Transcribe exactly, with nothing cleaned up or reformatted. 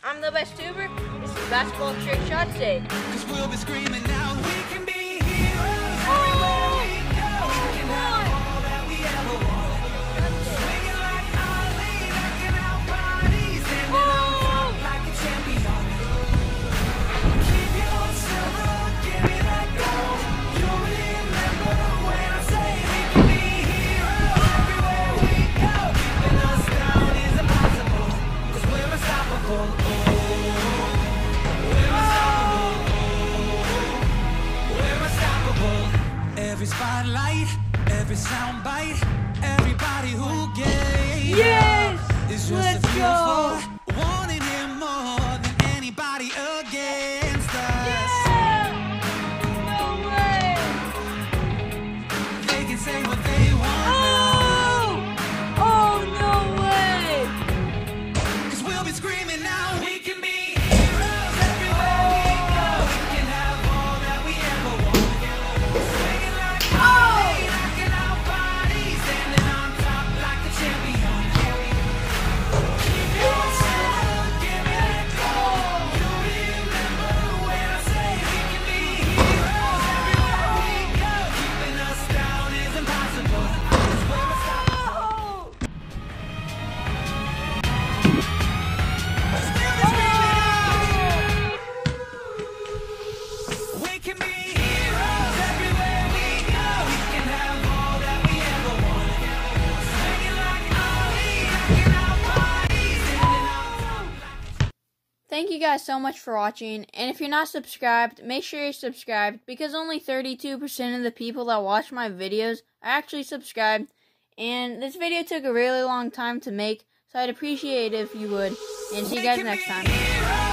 I'm the best tuber. This is Basketball Trick Shot Day. Cause we'll be screaming now. We can be heroes everywhere we go. We can have all that we ever wanted. Swinging like Ali, knocking out bodies, standing on top like a champion. Keep your silver, give me that gold. You'll remember when I say we can be heroes everywhere we go. Keeping us down is impossible. Cause we're unstoppable. Every spotlight, every sound bite, everybody who gave Yes! is just Let's a feel go! for wanting him more than anybody against us. Yeah! No way! They can say what they want Oh! Oh, no way! now, cause we'll be screaming now. We can be heroes everywhere we go. We can have all that we ever want. Swinging like Ali, knocking out bodies, standing on top like a champion. Keep your silver, give me that gold. You remember when I say we can be heroes everywhere we go. Keeping us down is impossible. 'Cause we're unstoppable. We can be heroes everywhere we go. We can have all that we ever wanted. Swinging like Ali, knocking out bodies, standing on top. Thank you guys so much for watching, and if you're not subscribed, make sure you're subscribed, because only thirty-two percent of the people that watch my videos are actually subscribed, and this video took a really long time to make, so I'd appreciate it if you would, and see you guys next time. Heroes